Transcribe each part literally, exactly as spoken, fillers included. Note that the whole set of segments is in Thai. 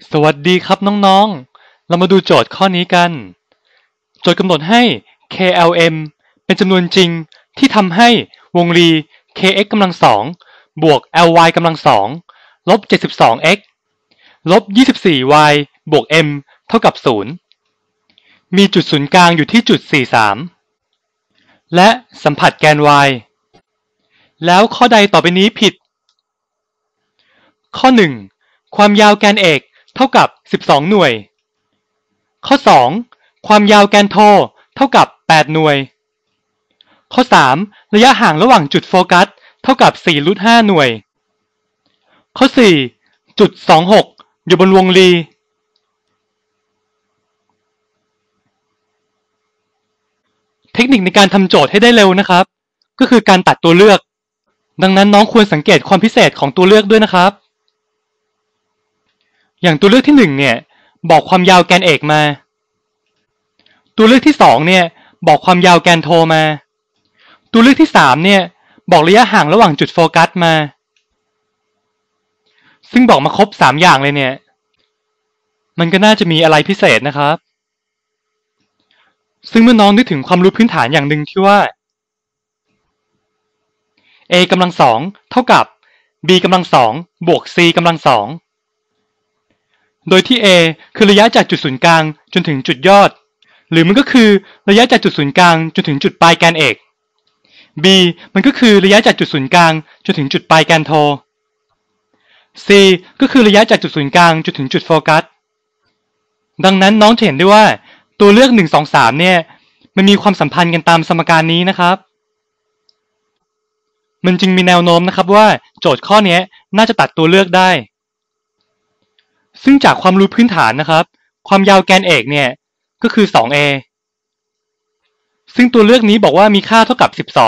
สวัสดีครับน้องๆ เรามาดูโจทย์ข้อนี้กัน โจทย์กำหนดให้ เค แอล เอ็ม เป็นจำนวนจริงที่ทำให้วงรี kx กำลังสองบวก ly กำลังสองลบ เจ็ดสิบสอง x ลบ ยี่สิบสี่ y บวก m เท่ากับศูนย์มีจุดศูนย์กลางอยู่ที่จุด สี่สิบสาม และสัมผัสแกน y แล้วข้อใดต่อไปนี้ผิด ข้อ หนึ่ง ความยาวแกนเอกเท่ากับ สิบสอง หน่วย ข้อ สอง ความยาวแกนโทเท่ากับ แปด หน่วย ข้อ สาม ระยะห่างระหว่างจุดโฟกัสเท่ากับ สี่ รูท ห้า หน่วย ข้อ สี่ จุด สองหก อยู่บนวงรี เทคนิคในการทำโจทย์ให้ได้เร็วนะครับ ก็คือการตัดตัวเลือก ดังนั้นน้องควรสังเกตความพิเศษของตัวเลือกด้วยนะครับอย่างตัวเลือกที่หนึ่งเนี่ยบอกความยาวแกนเอกมาตัวเลือกที่สองเนี่ยบอกความยาวแกนโทมาตัวเลือกที่สามเนี่ยบอกระยะห่างระหว่างจุดโฟกัสมาซึ่งบอกมาครบสามอย่างเลยเนี่ยมันก็น่าจะมีอะไรพิเศษนะครับซึ่งเมื่อน้องนึกถึงความรู้พื้นฐานอย่างหนึ่งที่ว่า a กำลังสองเท่ากับ b กำลังสองบวก c กำลังสองโดยที่ a คือระยะจากจุดศูนย์กลางจนถึงจุดยอดหรือมันก็คือระยะจากจุดศูนย์กลางจนถึงจุดปลายแกนเอก b มันก็คือระยะจากจุดศูนย์กลางจนถึงจุดปลายแกนโท c ก็คือระยะจากจุดศูนย์กลางจนถึงจุดโฟกัสดังนั้นน้องจะเห็นได้ว่าตัวเลือกหนึ่ง สอง สามเนี่ยมันมีความสัมพันธ์กันตามสมการนี้นะครับมันจึงมีแนวโน้มนะครับว่าโจทย์ข้อนี้น่าจะตัดตัวเลือกได้ซึ่งจากความรู้พื้นฐานนะครับความยาวแกนเอกเนี่ยก็คือ สอง เอ ซึ่งตัวเลือกนี้บอกว่ามีค่าเท่ากับ สิบสอง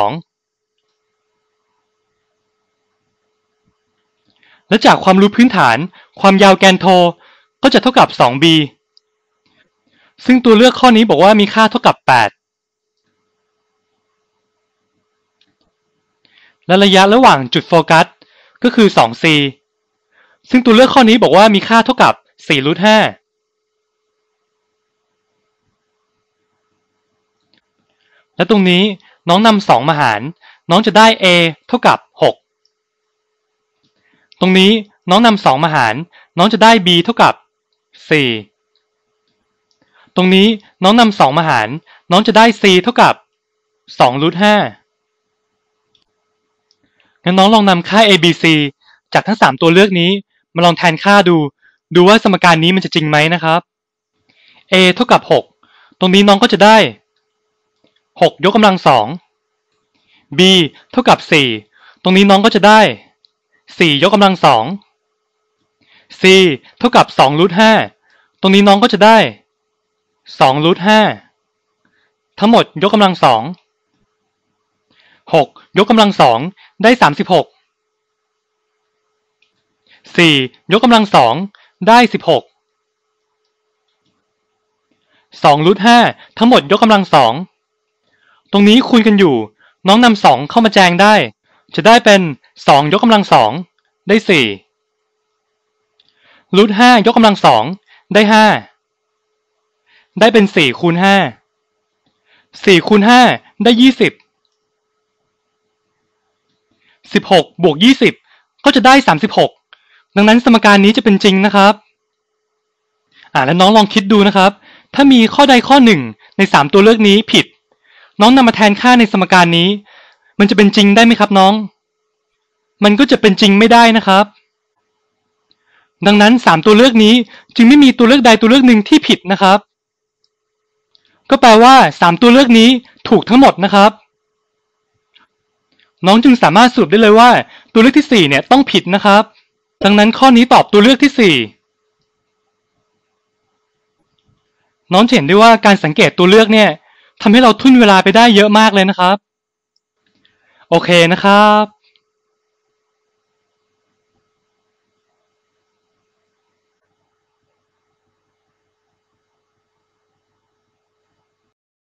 และจากความรู้พื้นฐานความยาวแกนโทก็จะเท่ากับ สอง บี ซึ่งตัวเลือกข้อนี้บอกว่ามีค่าเท่ากับ แปด และระยะระหว่างจุดโฟกัสก็คือ สอง ซี ซึ่งตัวเลือกข้อนี้บอกว่ามีค่าเท่ากับ สี่ รูท ห้า และตรงนี้น้องนำสองมาหารน้องจะได้ a เท่ากับ หก ตรงนี้น้องนำสองมาหารน้องจะได้ b เท่ากับ สี่ ตรงนี้น้องนำสองมาหารน้องจะได้ c เท่ากับ สอง รูท ห้า งั้นน้องลองนำค่า a b c จากทั้งสามตัวเลือกนี้มาลองแทนค่าดูดูว่าสมการนี้มันจะจริงไหมนะครับ a เท่ากับ หก ตรงนี้น้องก็จะได้ หก ยกกำลังสอง b เท่ากับ สี่ ตรงนี้น้องก็จะได้ สี่ ยกกำลังสอง c เท่ากับ สอง รูท ห้า ตรงนี้น้องก็จะได้ สอง รูท ห้า ทั้งหมดยกกำลังสอง หก ยกกำลังสองได้ สามสิบหก สี่ ยกกำลังสองได้ สิบหก สอง รูท ห้า ทั้งหมดยกกำลังสองตรงนี้คูณกันอยู่น้องนำสองเข้ามาแจงได้จะได้เป็น สอง ยกกำลังสองได้ สี่ รูท ห้า ยกกำลังสองได้ ห้า ได้เป็น สี่ คูณ ห้า สี่ คูณ ห้า ได้ ยี่สิบ สิบหก บวก ยี่สิบ ก็จะได้ สามสิบหก ดังนั้นสมการนี้จะเป็นจริงนะครับอ่าแล้วน้องลองคิดดูนะครับถ้ามีข้อใดข้อหนึ่งในสามตัวเลือกนี้ผิดน้องนำมาแทนค่าในสมการนี้มันจะเป็นจริงได้ไหมครับน้องมันก็จะเป็นจริงไม่ได้นะครับดังนั้นสามตัวเลือกนี้จึงไม่มีตัวเลือกใดตัวเลือกหนึ่งที่ผิดนะครับก็แปลว่าสามตัวเลือกนี้ถูกทั้งหมดนะครับน้องจึงสามารถสรุปได้เลยว่าตัวเลือกที่สี่เนี่ยต้องผิดนะครับดังนั้นข้อนี้ตอบตัวเลือกที่สี่น้องเห็นได้ว่าการสังเกตตัวเลือกเนี่ยทำให้เราทุ่นเวลาไปได้เยอะมากเลยนะครับโอเคนะครับ